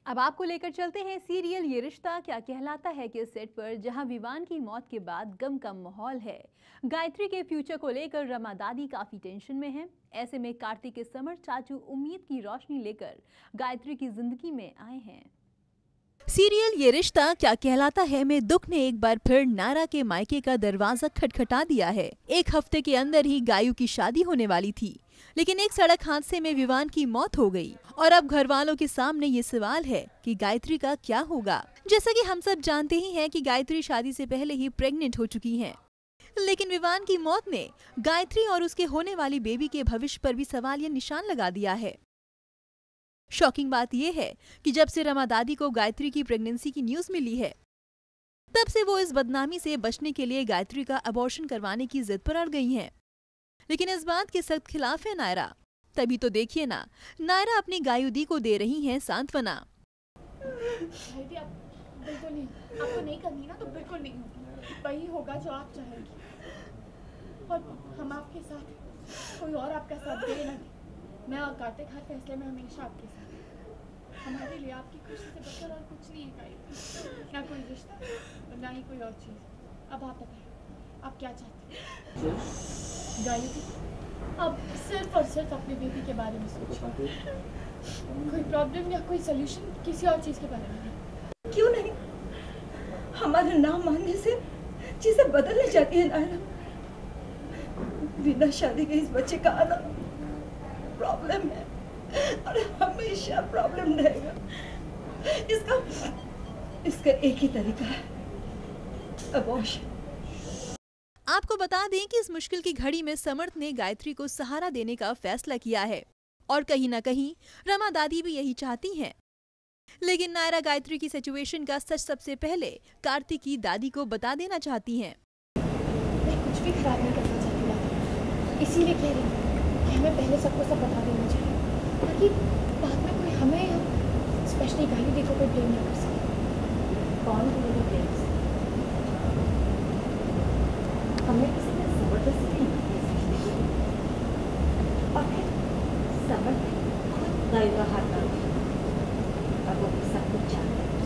अब आपको लेकर चलते हैं सीरियल ये रिश्ता क्या कहलाता है के सेट पर, जहां विवान की मौत के बाद गम का माहौल है। गायत्री के फ्यूचर को लेकर रमा दादी काफी टेंशन में हैं। ऐसे में कार्तिक के समर चाचू उम्मीद की रोशनी लेकर गायत्री की जिंदगी में आए हैं। सीरियल ये रिश्ता क्या कहलाता है में दुख ने एक बार फिर नायरा के मायके का दरवाजा खटखटा दिया है। एक हफ्ते के अंदर ही गायू की शादी होने वाली थी, लेकिन एक सड़क हादसे में विवान की मौत हो गई और अब घर वालों के सामने ये सवाल है कि गायत्री का क्या होगा। जैसा कि हम सब जानते ही हैं कि गायत्री शादी से पहले ही प्रेग्नेंट हो चुकी हैं, लेकिन विवान की मौत ने गायत्री और उसके होने वाली बेबी के भविष्य पर भी सवालिया निशान लगा दिया है। शॉकिंग बात यह है कि जब से रमा दादी को गायत्री की प्रेगनेंसी की न्यूज मिली है, तब से वो इस बदनामी से बचने के लिए गायत्री का अबॉर्शन करवाने की जिद पर अड़ गई हैं। लेकिन इस बात के सख्त खिलाफ है नायरा। तभी तो देखिए ना, नायरा अपनी गायू दी को दे रही हैं सांत्वना। बिल्कुल नहीं, आपको नहीं करनी ना तो बिल्कुल नहीं होगी। वही होगा जो आप चाहेंगी और हम आपके साथ, कोई और आपका साथ दे ना। मैं और कार्तिक हर फैसले में हमेशा आपके साथ हैं। हमारे लिए आपकी खुशी से बढ़कर और कुछ नहीं है, ना कोई रिश्ता और ना ही कोई और चीज़। अब आप बताइए, आप क्या चाहते हैं? गायू जी, आप सिर्फ और सिर्फ अपने बेबी के बारे में सोचिए। कोई प्रॉब्लम या कोई सोल्यूशन किसी और चीज़ के बारे में नहीं। क्यों नहीं? हमारा नाम मानने से चीजें बदलने जाती है नायरा। बिना शादी के इस बच्चे का आना प्रॉब्लम है और हमेशा प्रॉब्लम रहेगा। इसका एक ही तरीका है, अबॉर्शन। आपको बता दें कि इस मुश्किल की घड़ी में समर्थ ने गायत्री को सहारा देने का फैसला किया है और कहीं न कहीं रमा दादी भी यही चाहती हैं। लेकिन नायरा गायत्री की सिचुएशन का सच सबसे पहले कार्तिक की दादी को बता देना चाहती हैं। मैं कुछ भी खराब नहीं करना चाहती दादी, इसीलिए कह रही हूँ कि हमें पहले सबको सब बता देना चाहिए, ताकि बाद में कोई हमें, स्पेशली गायू दी को कोई ब्लेम ना कर सके। कौन बोलेगा ब्लेम? हमने किसी ने जबरदस्ती नहीं की और फिर समझ खुद गायू का हाथ डाल और वो सब कुछ जानता है।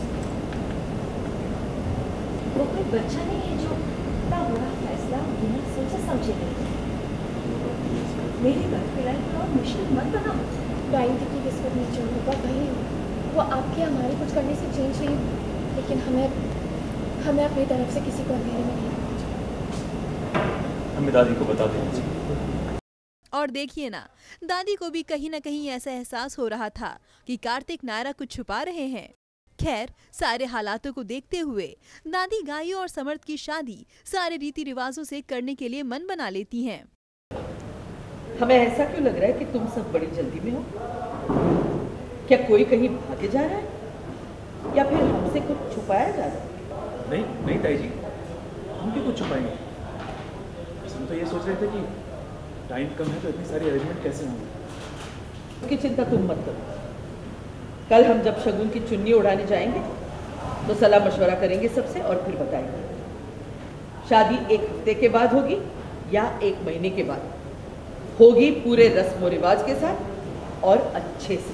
वो कोई बच्चा नहीं है जो इतना बड़ा फैसला बिना सोचे समझे लेता है। मेरी बात की लाइफ को और मुश्किल मत बनाओ। गायू दी की किस्मत में जो होगा वही हो। वो आपके हमारे कुछ करने से चेंज नहीं हो, लेकिन हमें अपनी तरफ से किसी को अंधेरे में नहीं रखना चाहिए। हमें दादी को बता देना चाहिए। और देखिए ना, दादी को भी कहीं न कहीं ऐसा एहसास हो रहा था कि कार्तिक नायरा कुछ छुपा रहे हैं। खैर, सारे हालातों को देखते हुए दादी गायू और समर्थ की शादी सारे रीति रिवाजों से करने के लिए मन बना लेती हैं। हमें ऐसा क्यों लग रहा है कि तुम सब बड़ी जल्दी में हो? क्या कोई कहीं भागे जा रहा है या फिर हमसे कुछ छुपाया जा रहा है? नहीं नहीं ताई जी, हम क्यों कुछ छुपाएंगे? हम तो ये सोच रहे थे कि टाइम कम है तो इतनी सारी अरेंजमेंट कैसे होंगे। उसकी चिंता तुम मत करो। कल हम जब शगुन की चुन्नी उड़ाने जाएंगे तो सलाह मशवरा करेंगे सबसे और फिर बताएंगे। शादी एक हफ्ते के बाद होगी या एक महीने के बाद होगी, पूरे रस्म रिवाज के साथ और अच्छे से।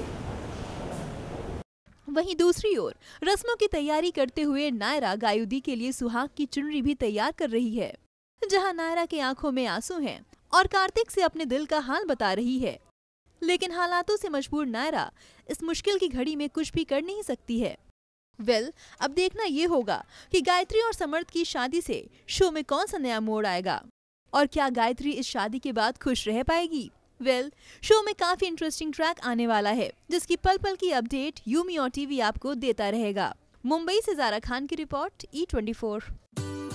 वहीं दूसरी ओर रस्मों की तैयारी करते हुए नायरा गायू दी के लिए सुहाग की चुनरी भी तैयार कर रही है, जहां नायरा के आंखों में आंसू हैं और कार्तिक से अपने दिल का हाल बता रही है। लेकिन हालातों से मजबूर नायरा इस मुश्किल की घड़ी में कुछ भी कर नहीं सकती है। अब देखना ये होगा कि गायत्री और समर्थ की शादी से शो में कौन सा नया मोड़ आएगा और क्या गायत्री इस शादी के बाद खुश रह पाएगी। शो में काफी इंटरेस्टिंग ट्रैक आने वाला है, जिसकी पल पल की अपडेट यूमी और टीवी आपको देता रहेगा। मुंबई से ज़ारा खान की रिपोर्ट, E24।